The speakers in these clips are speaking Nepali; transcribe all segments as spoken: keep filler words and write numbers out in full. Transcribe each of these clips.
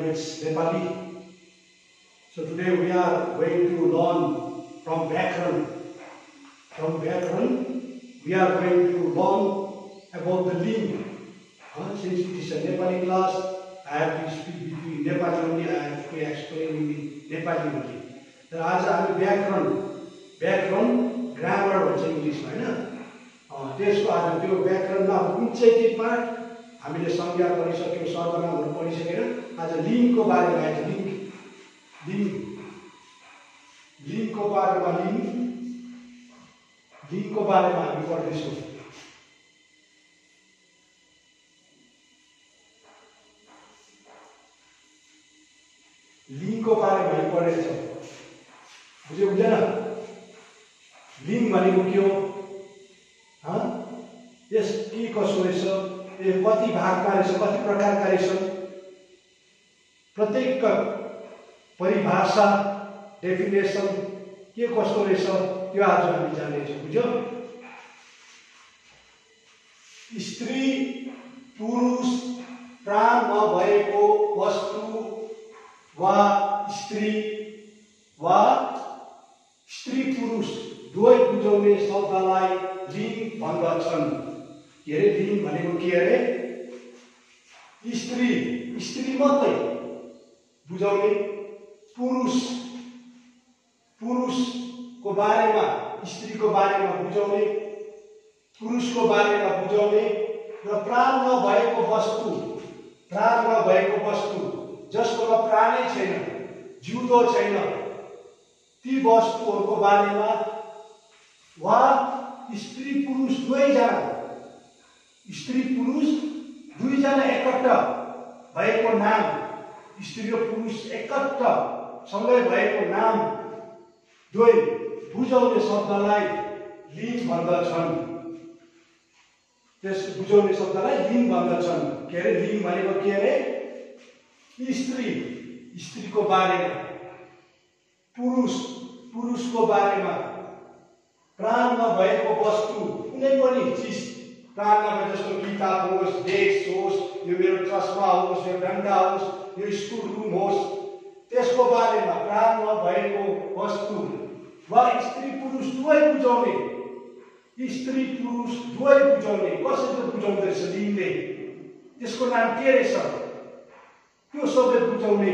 language Nepali. So today we are going to learn from Vyakaran. From Vyakaran, we are going to learn about the ling. Uh, since it is a Nepali class, I have to speak between Nepali only. I have to explain in Nepali only. तर आज हामी व्याकरण व्याकरण ग्रामर भन्छ इङ्ग्लिसमा हैन त्यसको आज त्यो व्याकरणमा कुन चाहिँ चाहिँ पार्ट हामीले संज्ञा पढिसक्यौं सर्वनामहरु पढिसकेर आज लिङ्गको बारेमा आज लिङ्ग लिङ्ग लिङ्गको बारेमा लिङ्ग लिङ्गको बारेमा हामी पढ्दैछौं लिङ्गको बारेमा हामी पढ्दैछौं बुझ्यो बुझेन लिङ्ग भनेको के हो ह यस के कसो रहेछ यो कति भागमा रहेछ कति प्रकारका रहेछन् प्रत्येक परिभाषा डेफिनेसन के कस्तो रहेछ त्यो आज हामी जान्नेछौँ बुझ्यो स्त्री पुरुष प्राण नभएको वस्तु वा स्त्री वा स्त्री पुरुष दुवै बुझाउने शब्दलाई लिङ्ग भन्दछन् के अरे लिङ्ग भनेको के अरे स्त्री स्त्री मात्रै बुझाउने पुरुष पुरुषको बारेमा स्त्रीको बारेमा बुझाउने पुरुषको बारेमा बुझाउने र प्राण नभएको वस्तु प्राण नभएको वस्तु जसकोमा प्राणै छैन जिउँदो छैन ती वस्तुहरूको बारेमा वा स्त्री पुरुष दुवैजना स्त्री पुरुष दुईजना एकट्ठा भएको नाम स्त्री र पुरुष एकट्ठा सँगै भएको नाम दुवै बुझाउने शब्दलाई लिङ्ग भन्दछन् त्यस बुझाउने शब्दलाई लिङ्ग भन्दछन् के अरे लिङ्ग भनेको के अरे स्त्री स्त्रीको बारेमा पुरुष पुरुषको बारेमा प्राण नभएको वस्तु कुनै पनि चिज प्राण नभए जस्तो किताब होस् डेस्क होस् यो मेरो चस्मा होस् यो डन्डा होस् यो स्कुल रुम होस् त्यसको बारेमा प्राण नभएको वस्तु वा स्त्री पुरुष दुवै बुझाउने स्त्री पुरुष दुवै बुझाउने कसरी बुझाउँदैछ लिङ्गले त्यसको नाम के रहेछ त्यो सबै बुझाउने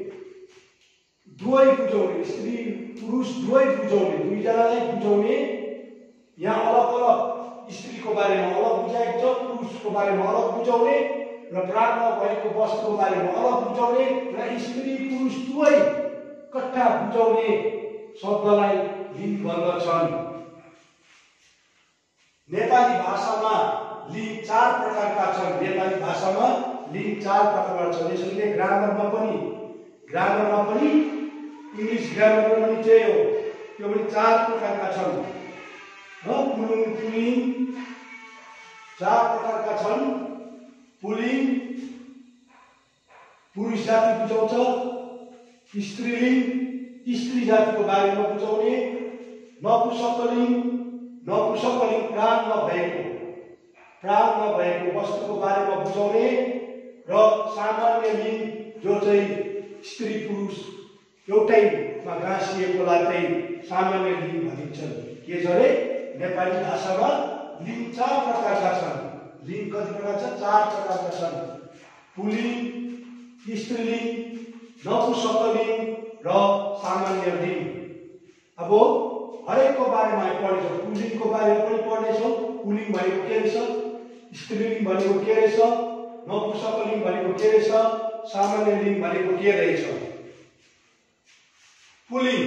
दुवै बुझाउने स्त्री पुरुष दुवै बुझाउने दुईजनालाई बुझाउने यहाँ अलग अलग स्त्रीको बारेमा अलग बुझाएको छ पुरुषको बारेमा अलग बुझाउने र प्राण नभएको वस्तुको बारेमा अलग बुझाउने र स्त्री पुरुष दुवै इकट्ठा बुझाउने शब्दलाई लिङ्ग भन्दछन् नेपाली भाषामा लिङ्ग चार प्रकारका छन् नेपाली भाषामा लिङ्ग चार प्रकारका छन् यसैले ग्रामरमा पनि ग्रामरमा पनि इंग्लिश ग्रामरमा पनि त्यही हो त्यो पनि चार प्रकारका छन् ह पुल्लिङ पुल्लिङ चार प्रकारका छन् पुल्लिङ पुरुष जाति बुझाउँछ स्त्रीलिङ्ग स्त्री जातिको बारेमा बुझाउने नपुंसकलिङ्ग नपुंसकलिङ्ग प्राण नभएको प्राण नभएको वस्तुको बारेमा बुझाउने र सामान्य लिङ्ग जो चाहिँ स्त्री पुरुष एउटैमा गाँसिएकोलाई चाहिँ सामान्य लिङ्ग भनिन्छन् के छ रे नेपाली भाषामा लिङ्ग चार प्रकारका छन् लिङ्ग कति प्रकार छ चार प्रकारका छन् पुल्लिङ स्त्रीलिङ्ग नपुंसकलिङ्ग र सामान्य लिङ्ग अब हरेकको बारेमा हामी पढ्छौँ पुल्लिङको बारेमा पनि पढ्नेछौँ पुल्लिङ भनेको के रहेछ स्त्रीलिङ्ग भनेको के रहेछ नपुंसकलिङ्ग भनेको के रहेछ सामान्य लिङ्ग भनेको के रहेछ पुल्लिङ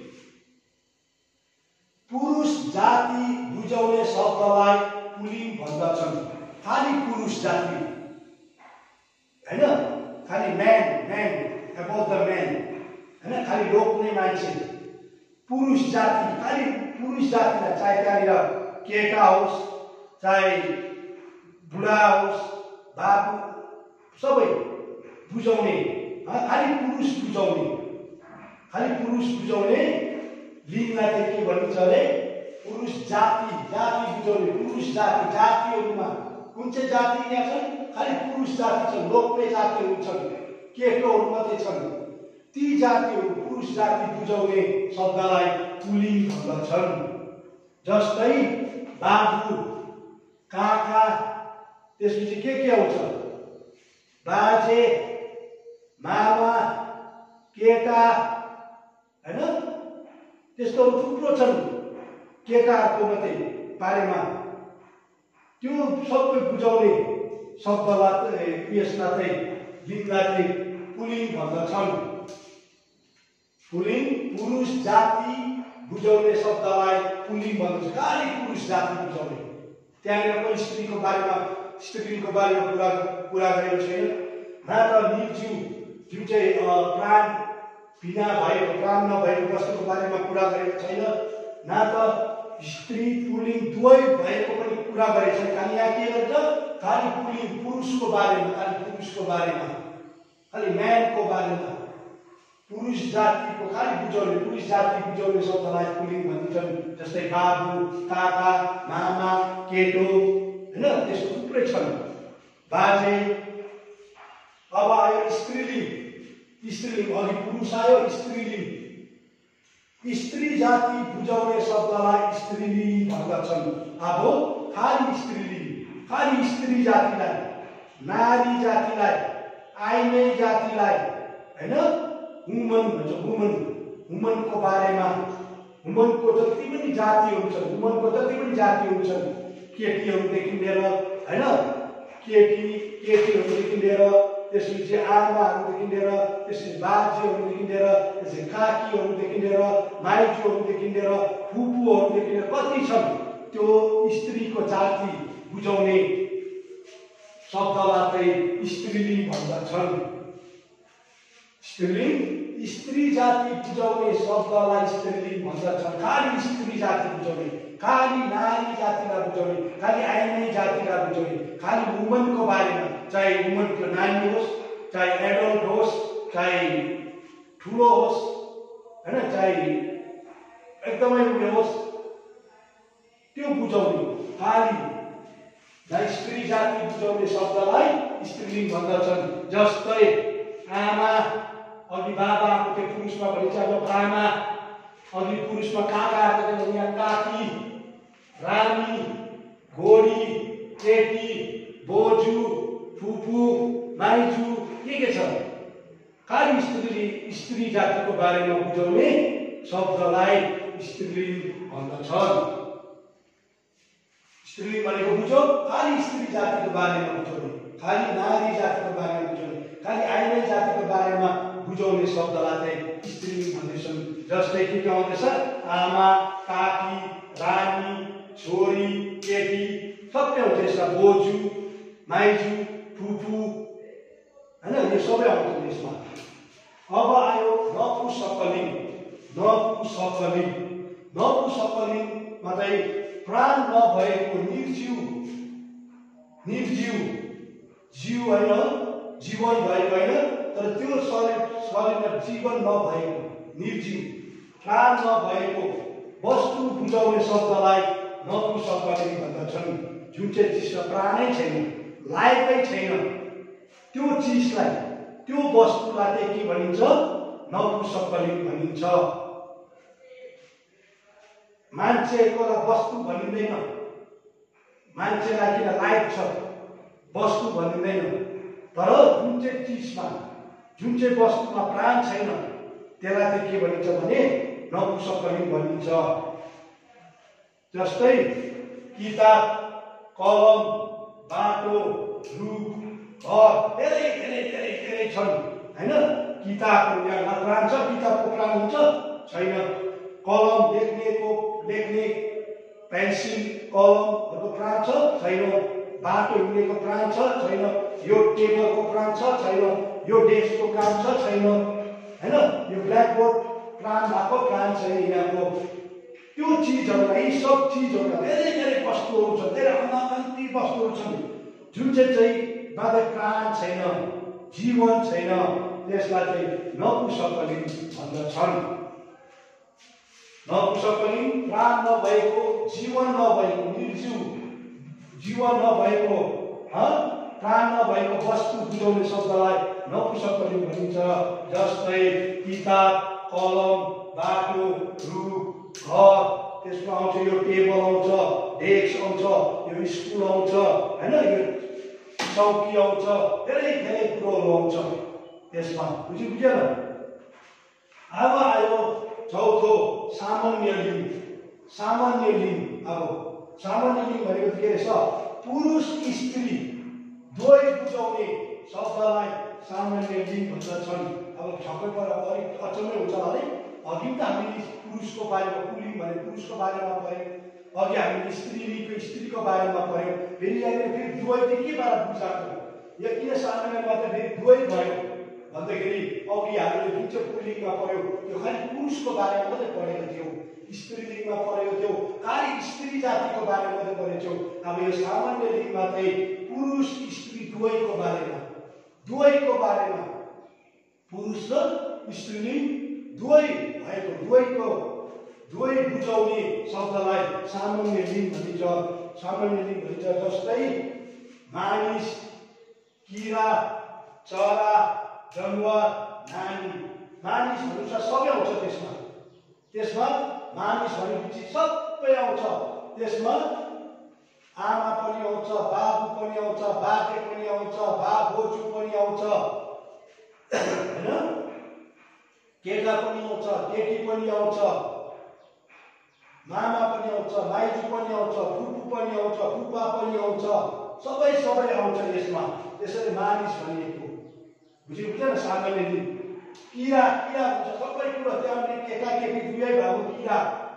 पुरुष जाति बुझाउने शब्दलाई पुल्लिङ भन्दछन् खाली पुरुष जाति हैन खाली man man about the man हैन खाली लोग्ने मान्छे पुरुष जाति खाली पुरुष जातिलाई चाहे त्यहाँनिर केटा होस् चाहे बुढा होस् बाबु सबै बुझाउने खाली पुरुष बुझाउने खाली पुरुष बुझाउने लिङ्गलाई चाहिँ के भनिन्छ अरे पुरुष जाति जाति बुझाउने पुरुष जाति जातिहरूमा कुन चाहिँ जाति यहाँ छन् खाली पुरुष जाति छन् लोग्ने जातिहरू छन् केटोहरू मात्रै छन्। ती जातिहरू पुरुष जाति बुझाउने शब्दलाई पुलिङ भन्दछन्। जस्तै बाबु, काका, त्यसपछि के के आउँछ? बाजे, मामा, केटा, हैन? त्यस्तोहरू थुप्रो छन् केटाहरूको मात्रै बारेमा। त्यो सबै बुझाउने शब्दलाई यसलाई चाहिँ लिङ्गलाई चाहिँ पुलिङ भन्दछन्। पुलिङ पुरुष जाति बुझाउने शब्दलाई पुलिङ भन्दछ। खालि पुरुष जाति बुझाउने। त्यहाँनिर पनि स्त्रीको बारेमा स्त्रीको बारेमा कुरा कुरा गरेको छैन। न त निर्जीव जुन चाहिँ प्राण बिना भएको प्राण नभएको वस्तुको बारेमा कुरा गरेको छैन, न त स्त्री पुलिङ दुवै भएको पनि कुरा गरेको छैन। खालि यहाँ के गर्छ? खालि पुलिङ पुरुषको बारेमा, खालि पुरुषको बारेमा, खालि म्यानको बारेमा, पुरुष जातिको खालि बुझाउने पुरुष जाति बुझाउने शब्दलाई पुलिङ भनिन्छन्। जस्तै बाबु, काका, मामा, केटो, हैन? त्यस्तो थुप्रै छन्। बाजे। अब आयो स्त्रीलिङ। स्त्रीलिङ अघि पुरुष आयो, स्त्रीलिङ। स्त्री जाति बुझाउने शब्दलाई स्त्रीलिङ भन्दछन्। अब खालि स्त्रीलिङ, खालि स्त्री जातिलाई, नारी जातिलाई, आइनै जातिलाई, हैन? वुमन भन्छ। वुमन वुमनको बारेमा, वुमनको जति पनि जातिहरू छन्, वुमनको जति पनि जातिहरू छन्, केटीहरूदेखि लिएर, हैन? केटी केटीहरूदेखि लिएर, त्यसपछि आमाहरूदेखि लिएर, त्यसपछि बाजेहरूदेखि लिएर, त्यसपछि काकीहरूदेखि लिएर, माइजूहरूदेखि लिएर, फुपूहरूदेखि लिएर कति छन्, त्यो स्त्रीको जाति बुझाउने शब्दलाई चाहिँ स्त्रीलिङ भन्दछन्। स्त्रीलिङ स्त्री जाति बुझाउने शब्दलाई स्त्रीलिङ भन्दछन्। खालि स्त्री जाति बुझाउने, खालि नारी जातिलाई बुझाउने, खालि आइनै जातिलाई बुझाउने, खालि वुमनको बारेमा, चाहे वुमनको नानी होस्, चाहे एडल्ट होस्, चाहे ठुलो होस्, हैन? चाहे एकदमै उयो होस्, त्यो बुझाउने खालि स्त्री जाति बुझाउने शब्दलाई स्त्रीलिङ भन्दछन्। जस्तै आमा, अघि बाबा आएको थियो पुरुषमा भनिन्छ, अब आमा, अघि पुरुषमा काका आएको थियो, यहाँ काकी, रानी, घोडी, केटी, बोजू, फुपू, माइजू, के के छ? खालि स्त्री स्त्री जातिको बारेमा बुझाउने शब्दलाई स्त्रीलिङ भन्दछन्। स्त्रीलिङ भनेको बुझ्यो, खालि स्त्री जातिको बारेमा बुझाउने, खालि नारी जातिको बारेमा बुझाउने, खालि आइनै जातिको बारेमा बुझाउने शब्दलाई चाहिँ स्त्रीलिङ भन्दछन्। जस्तै के के आउँदैछ? आमा, काकी, रानी, छोरी, केटी, सबै आउँछ यसमा। बोजू, माइजू, फुपू, हैन? यो सबै आउँछ यसमा। अब आयो नपुंसकलिङ। नपुंसकलिङ नपुंसकलिङमा चाहिँ प्राण नभएको निर्जीव, निर्जीव जीव होइन, जीवन भएको होइन, तर त्यो शरीर शरीरमा जीवन नभएको निर्जीव, प्राण नभएको वस्तु बुझाउने शब्दलाई नपुंसकलिङ भन्दछन्। जुन चाहिँ चिजमा प्राणै छैन, लायकै छैन, त्यो चिजलाई, त्यो वस्तुलाई चाहिँ के भनिन्छ? नपुंसकलिङ भनिन्छ। मान्छेकोलाई वस्तु भनिँदैन, मान्छेलाई किन लायक छ, वस्तु भनिँदैन, तर जुन चाहिँ चिजमा, जुन चाहिँ वस्तुमा प्राण छैन, त्यसलाई चाहिँ के भनिन्छ भने नपुंसकलिङ भनिन्छ। जस्तै किताब, कलम, बाटो, रुख, घर, धेरै धेरै धेरै धेरै छन्, हैन? किताबको यहाँ प्राण छ, किताबको प्राण हुन्छ छैन? कलम लेख्नेको लेख्ने पेन्सिल कलमहरूको प्राण छ छैन? बाटो हिँड्नेको प्राण छ छैन? यो टेबलको प्राण छ छैन? यो डेस्कको प्राण छ छैन? हैन? यो ब्ल्याकबोर्ड प्राण भएको प्राण छैन यिनीहरूको। त्यो चिजहरूलाई, यी सब चिजहरूमा धेरै धेरै वस्तुहरू छन्, धेरै अनगन्ती वस्तुहरू छन्, जुन चाहिँ चाहिँ बाधे प्राण छैन, जीवन छैन, त्यसलाई चाहिँ नपुंसकलिङ भन्दछन्। नपुंसकलिङ प्राण नभएको, जीवन नभएको, निर्जीव जीवन नभएको, प्राण नभएको वस्तु बुझाउने शब्दलाई नपुंसकलिङ्ग भनिन्छ। जस्तै किताब, कलम, बाटो, रुख, घर, त्यसमा आउँछ यो टेबल आउँछ, डेस्क आउँछ, यो स्कुल आउँछ, हैन, यो चौकी आउँछ, धेरै धेरै कुरोहरू आउँछ त्यसमा। बुझि बुझेन? अब आयो चौथो सामान्य लिङ्ग। सामान्य लिङ्ग, अब सामान्य लिङ्ग भनेको के रहेछ? पुरुष स्त्री दुवै बुझाउने शब्दलाई सामान्य लिङ्ग भन्दछन्। अब छक्कै परेर अलिक अचम्मै हुन्छ होला है। अघि त हामीले पुरुषको बारेमा पुलिङ्ग भने पुरुषको बारेमा पढ्यौँ, अघि हामीले स्त्री लिङ्गको स्त्रीको बारेमा पढ्यौँ, फेरि यहाँनिर फेरि दुवै चाहिँ के बारे बुझाएको? यो किन सामान्य मात्र फेरि दुवै भयो भन्दाखेरि अघि हामीले जुन चाहिँ पुलिङ्गमा पढ्यौँ त्यो खालि पुरुषको बारेमा मात्रै पढेको थियौँ, स्त्री लिङ्गमा पढेको थियौँ खालि स्त्री जातिको बारेमा मात्रै पढेको थियौँ। अब यो सामान्य लिङ्गमा चाहिँ पुरुष स्त्री दुवैको बारेमा दुवैको बारेमा पुरुष र स्त्रीलिङ्ग दुवै भएको दुवैको दुवै बुझाउने शब्दलाई सामान्य लिङ्ग भनिन्छ। सामान्य लिङ्ग भनिन्छ। जस्तै मानिस, किरा, चरा, जनावर, नानी। मानिस भनेपछि सबै आउँछ त्यसमा। त्यसमा मानिस भनेपछि सबै आउँछ। त्यसमा आमा पनि आउँछ, बाबु पनि आउँछ, बाजे पनि आउँछ, बा बोजू पनि आउँछ, हैन, केटा पनि आउँछ, केटी पनि आउँछ, मामा पनि आउँछ, माइजू पनि आउँछ, फुपू पनि आउँछ, फुपा पनि आउँछ, सबै सबै आउँछ यसमा। त्यसैले मानिस भनिएको। बुझ्यो बुझेन? सामान्य लिङ्ग। किरा, किरा भन्छ सबै कुरो, त्यहाँनिर केटा केटी दुवै भएको किरा।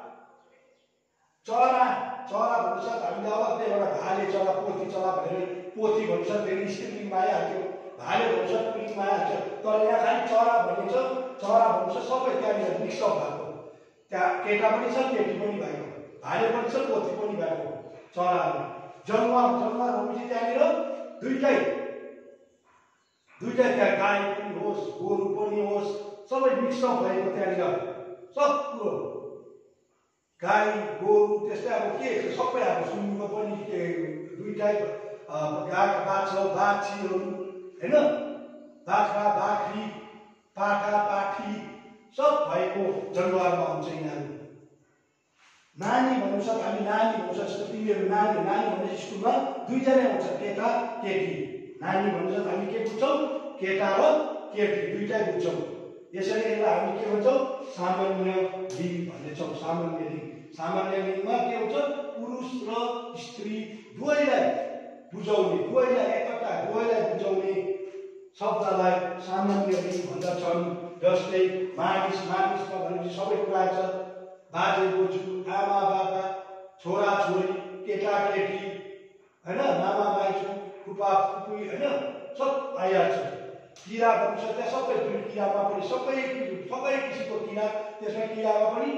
चरा, चरा भन्छ हामीले अलग्गै एउटा भाले चरा, पोथी चरा भनेर पोथी भन्छ, फेरि स्त्रीलिङ्गमा आइहाल्थ्यो, भाले भन्छ पुलिङ्गमा आइहाल्छ। तर यहाँ खालि चरा भनिन्छ। चरा भन्छ सबै त्यहाँनिर मिक्सअप भएको, त्यहाँ केटा पनि छ केटी पनि भएको, भाले पनि छ पोथी पनि भएको चराहरू। जनावर, जनावर भनेपछि त्यहाँनिर दुईटै दुईटै त्यहाँ गाई पनि होस्, गोरु पनि होस्, सबै मिक्सअप भएको त्यहाँनिर सब कुरो। गाई, गोरु, त्यस्तै अब के सबै अब सुँगुरको पनि दुईटै, बाछा, बाछीहरू, हैन, बाख्रा, बाख्री, पाठा, पाठी सब भएको जनावरमा आउँछ यिनीहरू। नानी भन्नुछ हामी नानी भन्छ। जस्तो तिमीहरू नानी, नानी भनेपछि स्कुलमा दुईजना आउँछ, केटा केटी। नानी भन्छ हामी के बुझ्छौँ? केटा र केटी दुईटै बुझ्छौँ। यसरी यसलाई हामी के भन्छौँ? सामान्य लिङ्ग भन्छौँ। सामान्य लिङ्ग। सामान्य लिङ्गमा के हुन्छ? पुरुष र स्त्री दुवैलाई बुझाउने, दुवैलाई एकता, दुवैलाई बुझाउने शब्दलाई सामान्य लिङ्ग भन्दछन्। जस्तै मानिस, मानिसमा भनेपछि सबै कुरा छ। बाजे बोजू, आमा बाबा, छोरा छोरी, केटा केटी, हैन, मामा माइजू, फुपा फुपी, हैन, सब आइहाल्छ। किरा भन्छ त्यहाँ सबै दुई किरामा पनि सबै सबै किसिमको किरा, त्यसमा किरामा पनि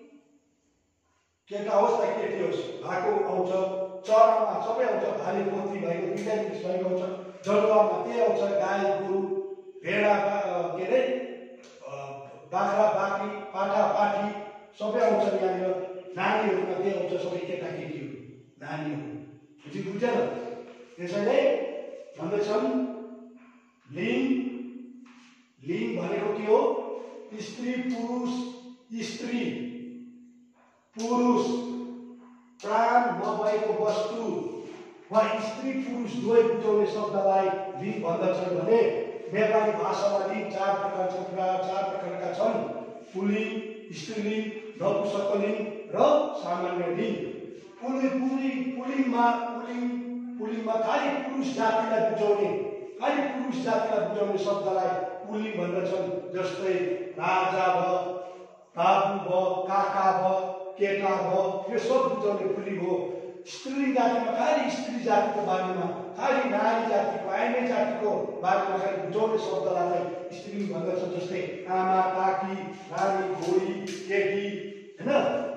केटा होस् या केटी होस् भएको आउँछ। चरामा सबै आउँछ, भाले पोथी भएको दुईटै मिक्स भएको आउँछ। जनावरमा त्यही आउँछ, गाई गोरु, भेडा, के अरे बाख्रा बाख्री, पाठा पाठी सबै आउँछ यहाँनिर। नानीहरूमा त्यही आउँछ, सबै केटाकेटीहरू नानीहरू। बुझि बुझेन? त्यसैले भन्दछन् लिङ्ग, लिङ्ग भनेको के हो? स्त्री पुरुष, स्त्री पुरुष, प्राण नभएको वस्तु वा स्त्री पुरुष दुवै बुझाउने शब्दलाई लिङ्ग भन्दछन् भने नेपाली भाषामा लिङ्ग चार प्रकारका चार प्रकारका छन्। पुल्लिङ्ग, स्त्रीलिङ्ग, नपुंसकलिङ्ग र सामान्य लिङ्ग। पुल्लिङ्ग पुल्लिङ्ग पुल्लिङ्गमा पुल्लिङ्ग पुल्लिङ्गमा खालि पुरुष जातिलाई बुझाउने, खालि पुरुष जातिलाई बुझाउने शब्दलाई पुल्लिङ्ग भन्दछन्। जस्तै राजा भयो, बाबु भयो, काका भयो, केटा भयो, यो सब बुझाउने पुल्लिङ्ग हो। स्त्रीलिङ्ग जातिमा खालि स्त्री जातिको बारेमा, खालि नारी जातिको, आइने जातिको बारेमा खालि बुझाउने शब्दलाई स्त्रीलिङ्ग भन्दछ। जस्तै आमा, काकी, रानी, छोरी, केटी, हैन।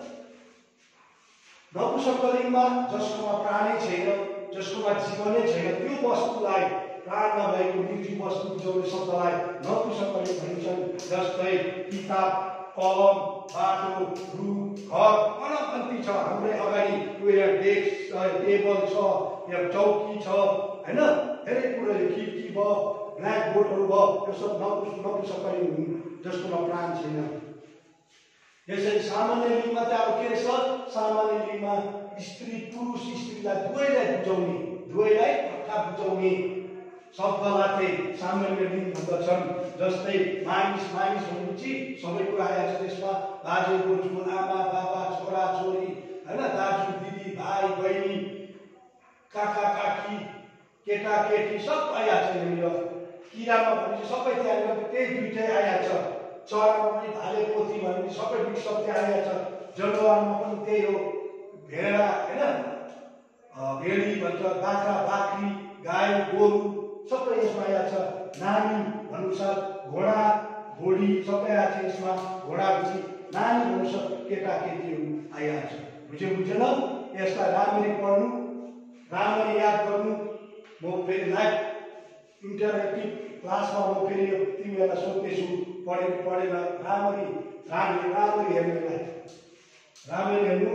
नपुंसकलिङ्गमा जसकोमा प्राणै छैन, जसकोमा जीवनै छैन, त्यो वस्तुलाई प्राण नभएको निर्जीव वस्तु बुझाउने शब्दलाई नपुंसकलिङ्ग भनिन्छन्। जस्तै किताब, कलम, बाटो, रुख, घर, अनगन्ती छ। हाम्रै अगाडि डेस्क, टेबल छ, यहाँ चौकी छ, हैन धेरै कुराले खिड्की भयो ब्ल्याक बोर्डहरू भयो यो सब नपुस नपुसकलिङ हुन् जसकोमा प्राण छैन। यसरी सामान्य लिङ्गमा चाहिँ अब के रहेछ सामान्य लिङ्गमा स्त्री पुरुष स्त्रीलाई दुवैलाई बुझाउने दुवैलाई अर्थात बुझाउने शब्दलाई सामान्य लिङ्ग भन्दछन्। जस्तै मानिस मानिस भनेपछि सबै कुरा आएको छ त्यसमा बाजे बोजू आमा बाबा छोरा छोरी हैन दाजु दिदी भाइ बहिनी काका काकी केटा केटी सब आइहाल्छ यहाँनिर। किरामा भनेपछि सबै त्यहाँनिर त्यही दुइटै आइहाल्छ। चरामा पनि भाले पोथी भनेपछि सबै दुई सब त्यहाँ आइहाल्छ। जनावरमा पनि त्यही हो भेडा हैन भेडी भन्छ बाख्रा बाख्री गाई गोरु सबै यसमा आइहाल्छ। नानी भन्नुसार घोडा घोडी सबै आएको छ यसमा। घोडा पछि नानी भन्नुसार केटा केटीहरू आइहाल्छ। बुझ्यो बुझेन यसलाई राम्ररी पढ्नु राम्ररी याद गर्नु। म फेरि लाइभ इन्टरेक्टिभ क्लासमा म फेरि यो तिमीहरूलाई सोध्नेछु पढे पढेर राम्ररी राम्ररी राम्ररी हेर्नुलाई राम्ररी हेर्नु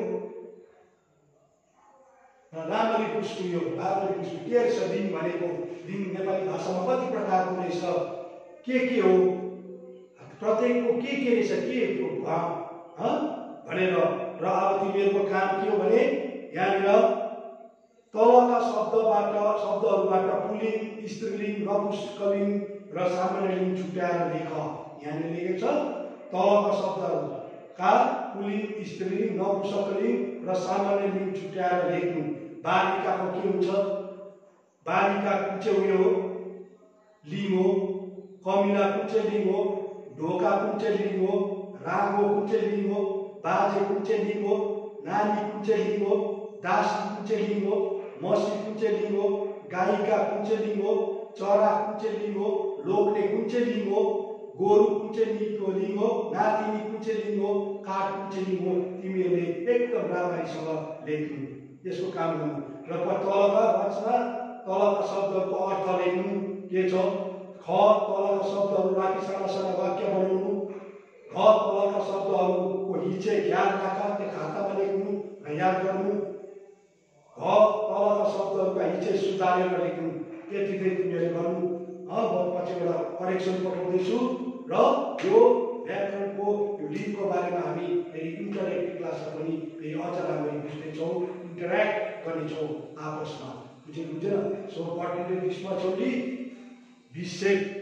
राम्ररी बुझ्नु यो राम्ररी बुझ्नु के रहेछ दिन भनेको। दिन नेपाली भाषामा कति प्रकारको रहेछ के के हो प्रत्येकको के के रहेछ के भनेर। र अब तिमीहरूको काम के हो भने यहाँनिर तलका शब्दबाट शब्दहरूबाट पुल्लिङ्ग स्त्रीलिङ्ग नपुंसकलिङ्ग र सामान्य लिङ्ग छुट्याएर लेख। यहाँनिर लेखेको छ तलका शब्दहरूका पुल्लिङ्ग स्त्रीलिङ्ग नपुंसकलिङ्ग र सामान्य लिङ्ग छुट्याएर लेख्नु। बालिकाको के हुन्छ बालिका कुन चाहिँ उयो हो लिङ्ग हो। कमिला कुन चाहिँ लिङ्ग हो। ढोका कुन चाहिँ लिङ्ग हो। राङ्गो कुन चाहिँ लिङ्ग हो। बाजे कुन चाहिँ लिङ्ग हो। नानी कुन चाहिँ लिङ्ग हो। दासी कुन चाहिँ लिङ्ग हो। मसी कुन चाहिँ लिङ्ग हो। गायिका कुन चाहिँ लिङ्ग हो। चरा कुन चाहिँ लिङ्ग हो। लोग्ने कुन चाहिँ लिङ्ग हो। गोरु कुन चाहिँ लिङ्ग हो। नातिनी कुन चाहिँ लिङ्ग हो। काठ कुन चाहिँ लिङ्ग हो। तिमीहरूले एकदम राम्ररीसँग लेख्नु यसको काम गर्नु। र तलका रचना तलका शब्दहरूको अर्थ लेख्नु के छ। ख तलका शब्दहरू राखी साना साना वाक्य बनाउनु। घ तलका शब्दहरूको हिचे ख्याल राख त्यो खातामा लेख्नु र याद गर्नु। घ तलका शब्दहरूका हिचे सुधारेर लेख्नु। यति चाहिँ तिमीहरूले गर्नु। म पछिबाट करेक्सन पठाउँदैछु र यो व्याकरणको यो लिङ्गको बारेमा हामी फेरि इन्टरेक्टिभ क्लासमा पनि फेरि अझ राम्ररी बुझ्नेछौँ इन्टरेक्ट गर्नेछौँ आपसमा। बुझ्यो बुझेन। सो पर्टिकुलर दिसमा only we said